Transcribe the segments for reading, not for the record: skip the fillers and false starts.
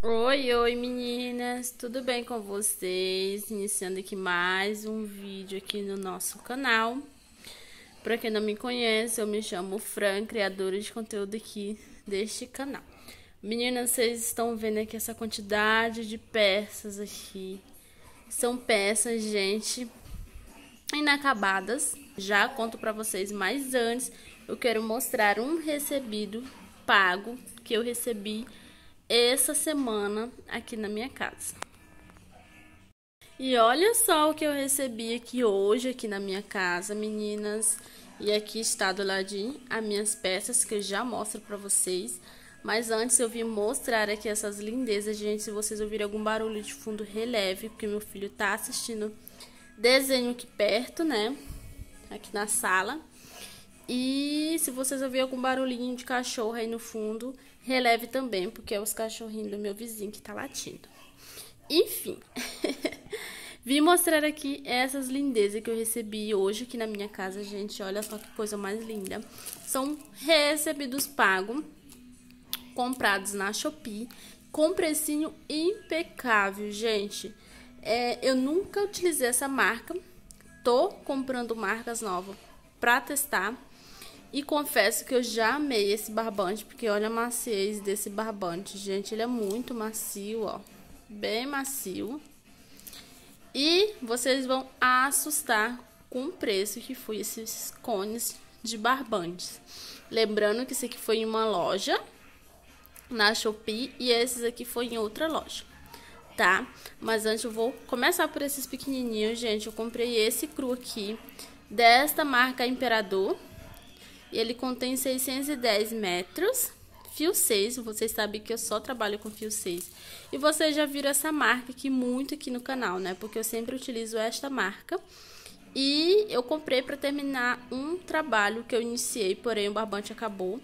Oi, meninas, tudo bem com vocês? Iniciando aqui mais um vídeo aqui no nosso canal. Para quem não me conhece, eu me chamo Fran, criadora de conteúdo aqui deste canal. Meninas, vocês estão vendo aqui essa quantidade de peças aqui. São peças, gente, inacabadas. Já conto para vocês, mas antes eu quero mostrar um recebido pago que eu recebi essa semana aqui na minha casa. E olha só o que eu recebi aqui hoje aqui na minha casa, meninas. E aqui está do ladinho as minhas peças que eu já mostro pra vocês. Mas antes eu vim mostrar aqui essas lindezas, gente. Se vocês ouvirem algum barulho de fundo, releve, porque meu filho tá assistindo desenho aqui perto, né? Aqui na sala. E se vocês ouvirem algum barulhinho de cachorro aí no fundo, releve também, porque é os cachorrinhos do meu vizinho que tá latindo. Enfim, vim mostrar aqui essas lindezas que eu recebi hoje aqui na minha casa, gente. Olha só que coisa mais linda. São recebidos pagos, comprados na Shopee, com precinho impecável, gente. Eu nunca utilizei essa marca, tô comprando marcas novas pra testar. E confesso que eu já amei esse barbante, porque olha a maciez desse barbante, gente. Ele é muito macio, ó. Bem macio. E vocês vão assustar com o preço que foi esses cones de barbantes. Lembrando que esse aqui foi em uma loja, na Shopee, e esses aqui foi em outra loja, tá? Mas antes eu vou começar por esses pequenininhos, gente. Eu comprei esse cru aqui, desta marca Imperador. Ele contém 610 metros, fio 6, vocês sabem que eu só trabalho com fio 6. E vocês já viram essa marca aqui muito aqui no canal, né? Porque eu sempre utilizo esta marca. E eu comprei para terminar um trabalho que eu iniciei, porém o barbante acabou.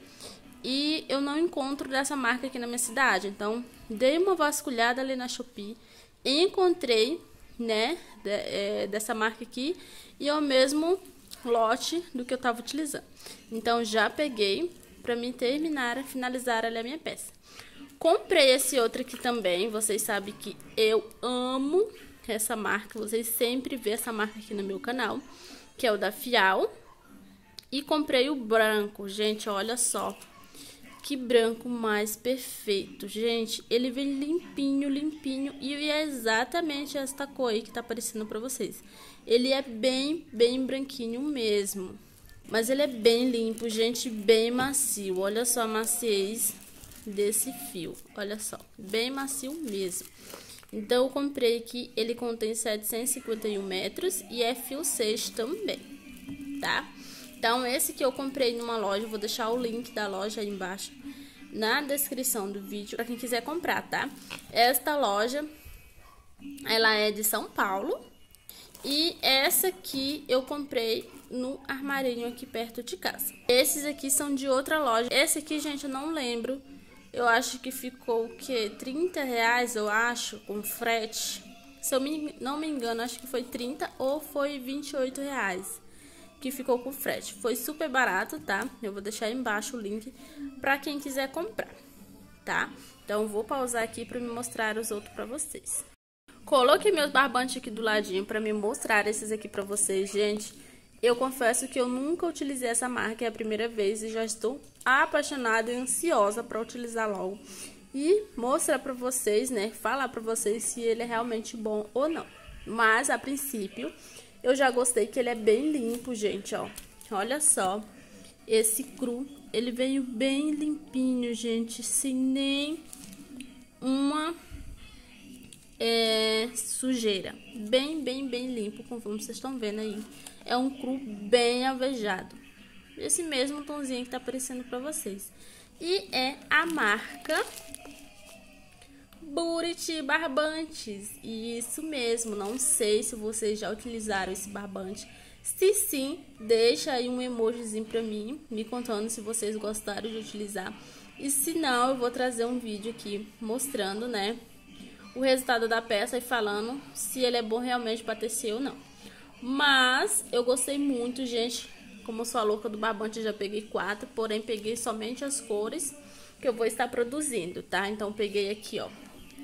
E eu não encontro dessa marca aqui na minha cidade. Então, dei uma vasculhada ali na Shopee e encontrei, né, dessa marca aqui. E é o mesmo lote do que eu tava utilizando. Então já peguei para me finalizar ali a minha peça. Comprei esse outro aqui também. Vocês sabem que eu amo essa marca. Vocês sempre vê essa marca aqui no meu canal, que é o da Fial. E comprei o branco, gente, olha só que branco mais perfeito, gente. Ele vem limpinho, limpinho. E é exatamente esta cor aí que tá aparecendo pra vocês. Ele é bem branquinho mesmo. Mas ele é bem limpo, gente, bem macio. Olha só a maciez desse fio. Olha só, bem macio mesmo. Então, eu comprei aqui. Ele contém 751 metros e é fio 6 também, tá? Então, esse que eu comprei numa loja, eu vou deixar o link da loja aí embaixo na descrição do vídeo para quem quiser comprar, tá? Esta loja, ela é de São Paulo. E essa aqui eu comprei no armarinho aqui perto de casa. Esses aqui são de outra loja. Esse aqui, gente, eu não lembro. Eu acho que ficou o quê? R$30, eu acho, com frete. Se eu não me engano, acho que foi 30 ou foi R$28 que ficou com frete. Foi super barato, tá? Eu vou deixar aí embaixo o link pra quem quiser comprar, tá? Então, vou pausar aqui pra me mostrar os outros pra vocês. Coloquei meus barbantes aqui do ladinho pra me mostrar esses aqui pra vocês, gente. Eu confesso que eu nunca utilizei essa marca, é a primeira vez, e já estou apaixonada e ansiosa pra utilizar logo. E mostrar pra vocês, né? Falar pra vocês se ele é realmente bom ou não. Mas, a princípio, eu já gostei que ele é bem limpo, gente, ó. Olha só, esse cru, ele veio bem limpinho, gente, sem nem uma sujeira. Bem limpo, conforme vocês estão vendo aí. É um cru bem alvejado. Esse mesmo tomzinho que tá aparecendo pra vocês. E é a marca Buriti Barbantes. Isso mesmo, não sei se vocês já utilizaram esse barbante. Se sim, deixa aí um emojizinho pra mim, me contando se vocês gostaram de utilizar. E se não, eu vou trazer um vídeo aqui mostrando, né, o resultado da peça e falando se ele é bom realmente pra tecer ou não. Mas eu gostei muito, gente. Como eu sou a louca do barbante, eu já peguei 4, porém peguei somente as cores que eu vou estar produzindo, tá? Então peguei aqui, ó,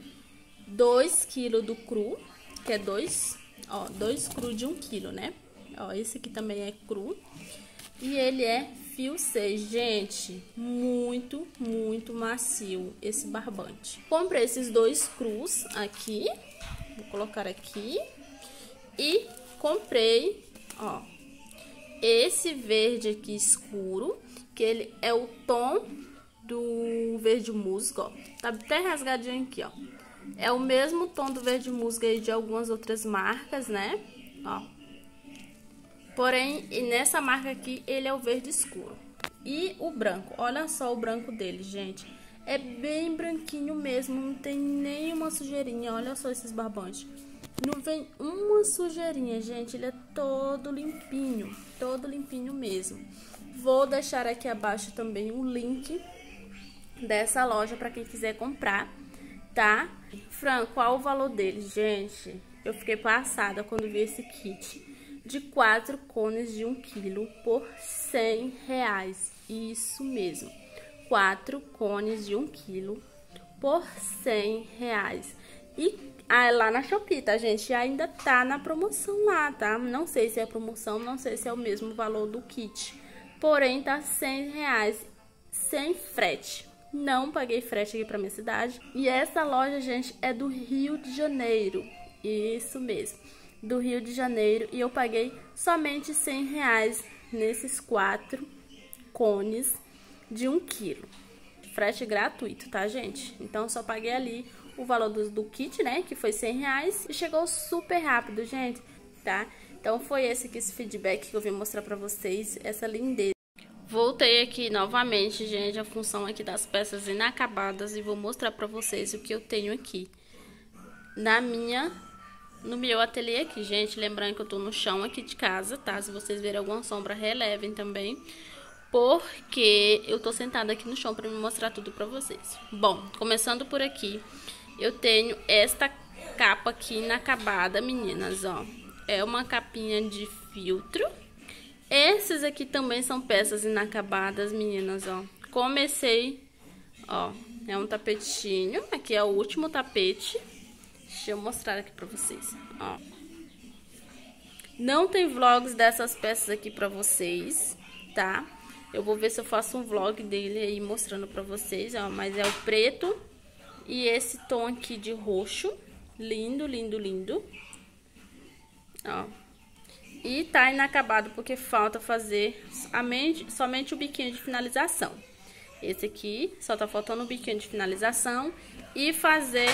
2 kg do cru, que é 2 cru de 1 kg, né? Ó, esse aqui também é cru. E ele é fio 6, gente, muito, muito macio esse barbante. Comprei esses 2 crus aqui, vou colocar aqui. E comprei, ó, esse verde aqui escuro, que ele é o tom do verde musgo, ó. Tá até rasgadinho aqui, ó. É o mesmo tom do verde musgo aí de algumas outras marcas, né? Ó. Porém, nessa marca aqui, ele é o verde escuro. E o branco, olha só o branco dele, gente. É bem branquinho mesmo, não tem nenhuma sujeirinha. Olha só esses barbantes. Não vem uma sujeirinha, gente. Ele é todo limpinho mesmo. Vou deixar aqui abaixo também o link dessa loja para quem quiser comprar, tá? Fran, qual o valor dele, gente? Eu fiquei passada quando vi esse kit de 4 cones de 1 kg por R$100. Isso mesmo, 4 cones de 1 kg por R$100. E lá na Shopee, tá, gente? Ainda tá na promoção lá, tá? Não sei se é promoção, não sei se é o mesmo valor do kit. Porém, tá R$100 sem frete. Não paguei frete aqui pra minha cidade. E essa loja, gente, é do Rio de Janeiro. Isso mesmo, do Rio de Janeiro. E eu paguei somente R$100 nesses 4 cones de 1 kg. Frete gratuito, tá, gente? Então, só paguei ali o valor do kit, né? Que foi R$100. E chegou super rápido, gente, tá? Então, foi esse feedback que eu vim mostrar pra vocês. Essa lindeza. Voltei aqui novamente, gente, a função aqui das peças inacabadas. E vou mostrar pra vocês o que eu tenho aqui no meu ateliê aqui, gente. Lembrando que eu tô no chão aqui de casa, tá? Se vocês verem alguma sombra, relevem também, porque eu tô sentada aqui no chão pra me mostrar tudo pra vocês. Bom, começando por aqui, eu tenho esta capa aqui inacabada, meninas, ó. É uma capinha de filtro. Esses aqui também são peças inacabadas, meninas, ó. Comecei, ó, é um tapetinho. Aqui é o último tapete. Deixa eu mostrar aqui pra vocês, ó. Não tem vlogs dessas peças aqui pra vocês, tá? Eu vou ver se eu faço um vlog dele aí mostrando pra vocês, ó. Mas é o preto e esse tom aqui de roxo. Lindo, lindo, lindo. Ó. E tá inacabado porque falta fazer somente o biquinho de finalização. Esse aqui só tá faltando o biquinho de finalização e fazer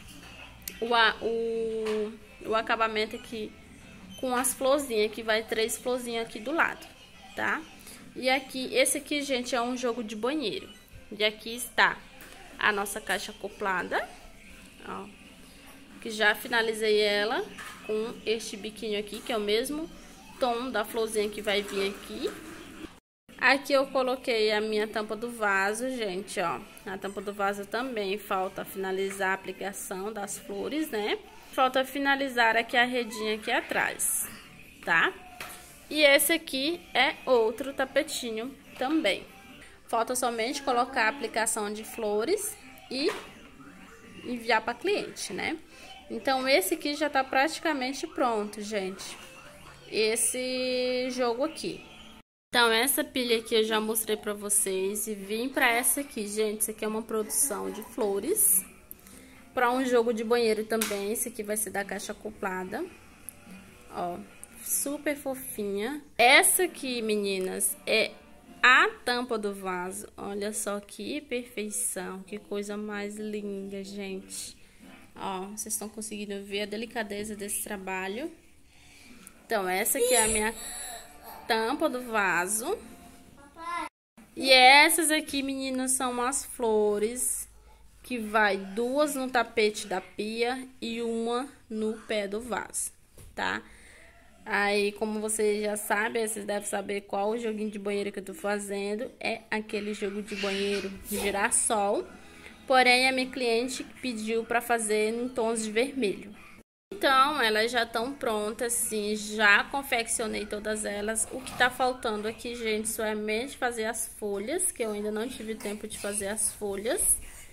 o acabamento aqui com as florzinhas, que vai 3 florzinhas aqui do lado, tá? E aqui, esse aqui, gente, é um jogo de banheiro. E aqui está a nossa caixa acoplada, ó, que já finalizei ela com este biquinho aqui, que é o mesmo tom da florzinha que vai vir aqui. Aqui eu coloquei a minha tampa do vaso, gente, ó. A tampa do vaso também falta finalizar a aplicação das flores, né? Falta finalizar aqui a redinha aqui atrás, tá? E esse aqui é outro tapetinho também. Falta somente colocar a aplicação de flores e enviar para cliente, né? Então, esse aqui já tá praticamente pronto, gente. Esse jogo aqui. Então, essa pilha aqui eu já mostrei pra vocês. E vim pra essa aqui, gente. Isso aqui é uma produção de flores. Pra um jogo de banheiro também. Esse aqui vai ser da caixa acoplada. Ó, super fofinha. Essa aqui, meninas, é a tampa do vaso. Olha só que perfeição. Que coisa mais linda, gente. Ó, vocês estão conseguindo ver a delicadeza desse trabalho. Então, essa aqui é a minha tampa do vaso. E essas aqui, meninas, são as flores, que vai 2 no tapete da pia e 1 no pé do vaso, tá? Aí, como vocês já sabem, vocês devem saber qual o joguinho de banheiro que eu tô fazendo. É aquele jogo de banheiro de girassol. Porém, a minha cliente pediu pra fazer em tons de vermelho. Então, elas já estão prontas, sim, já confeccionei todas elas. O que tá faltando aqui, gente, somente fazer as folhas, que eu ainda não tive tempo de fazer as folhas.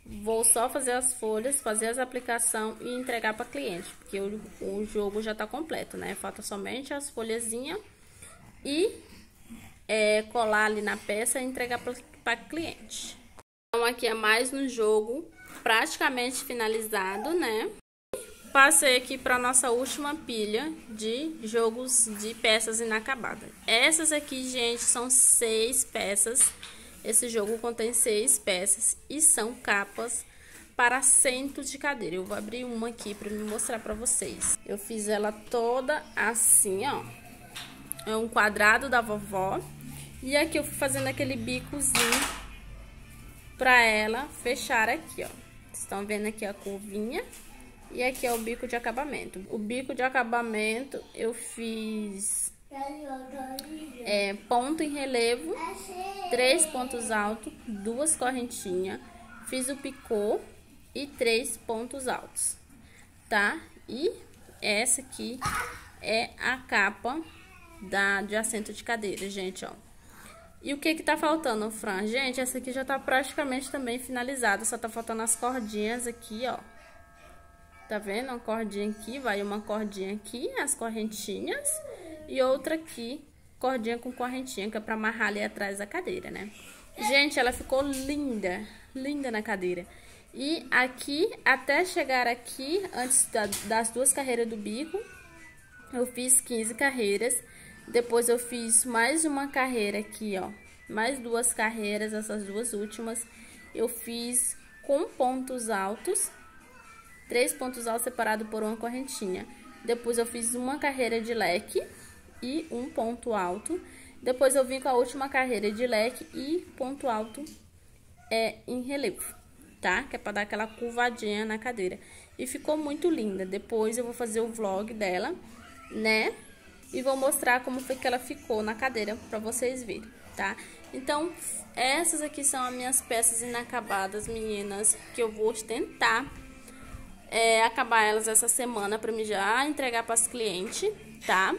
vou só fazer as folhas, fazer as aplicações e entregar para cliente, porque o jogo já tá completo, né? Falta somente as folhazinhas e colar ali na peça e entregar para cliente. Então aqui é mais no jogo praticamente finalizado, né? Passei aqui para nossa última pilha de jogos de peças inacabadas. Essas aqui, gente, são 6 peças. Esse jogo contém 6 peças e são capas para assentos de cadeira. Eu vou abrir uma aqui para me mostrar para vocês. Eu fiz ela toda assim, ó. É um quadrado da vovó. E aqui eu fui fazendo aquele bicozinho para ela fechar aqui, ó. Vocês estão vendo aqui a curvinha. E aqui é o bico de acabamento. O bico de acabamento eu fiz ponto em relevo, 3 pontos altos, 2 correntinhas. Fiz o picô e 3 pontos altos, tá? E essa aqui é a capa de assento de cadeira, gente, ó. E o que tá faltando, Fran? Gente, essa aqui já tá praticamente também finalizada. Só tá faltando as cordinhas aqui, ó. Tá vendo? Uma cordinha aqui, vai uma cordinha aqui, as correntinhas. E outra aqui, cordinha com correntinha, que é pra amarrar ali atrás da cadeira, né? Gente, ela ficou linda, linda na cadeira. E aqui, até chegar aqui, antes das 2 carreiras do bico, eu fiz 15 carreiras. Depois eu fiz mais uma carreira aqui, ó. Mais 2 carreiras, essas 2 últimas. Eu fiz com pontos altos. 3 pontos altos separados por uma correntinha. Depois eu fiz uma carreira de leque e um ponto alto. Depois eu vim com a última carreira de leque e ponto alto em relevo, tá? Que é pra dar aquela curvadinha na cadeira. E ficou muito linda. Depois eu vou fazer o vlog dela, né? E vou mostrar como foi que ela ficou na cadeira pra vocês verem, tá? Então, essas aqui são as minhas peças inacabadas, meninas, que eu vou tentar acabar elas essa semana pra mim já entregar para os clientes, tá?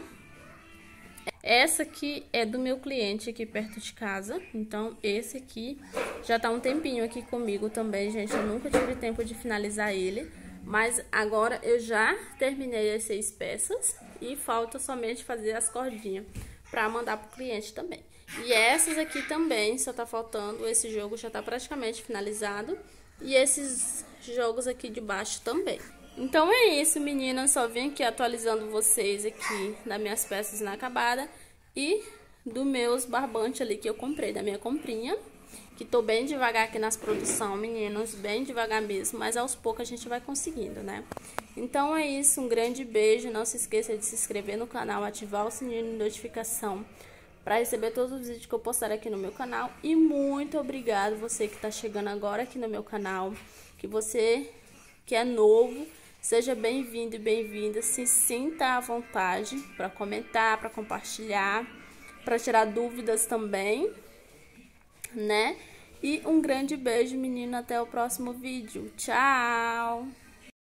Essa aqui é do meu cliente aqui perto de casa, então esse aqui já tá um tempinho aqui comigo também, gente. Eu nunca tive tempo de finalizar ele, mas agora eu já terminei as 6 peças e falta somente fazer as cordinhas pra mandar pro cliente também. E essas aqui também só tá faltando, esse jogo já tá praticamente finalizado e esses jogos aqui de baixo também. Então é isso, meninas, só vim aqui atualizando vocês aqui das minhas peças inacabadas e dos meus barbantes ali que eu comprei, da minha comprinha, que tô bem devagar aqui nas produções, meninas, bem devagar mesmo, mas aos poucos a gente vai conseguindo, né? Então é isso, um grande beijo, não se esqueça de se inscrever no canal, ativar o sininho de notificação para receber todos os vídeos que eu postar aqui no meu canal. E muito obrigado você que tá chegando agora aqui no meu canal, que você que é novo, seja bem-vindo e bem-vinda, se sinta à vontade para comentar, para compartilhar, para tirar dúvidas também, né? E um grande beijo, menino, até o próximo vídeo. Tchau!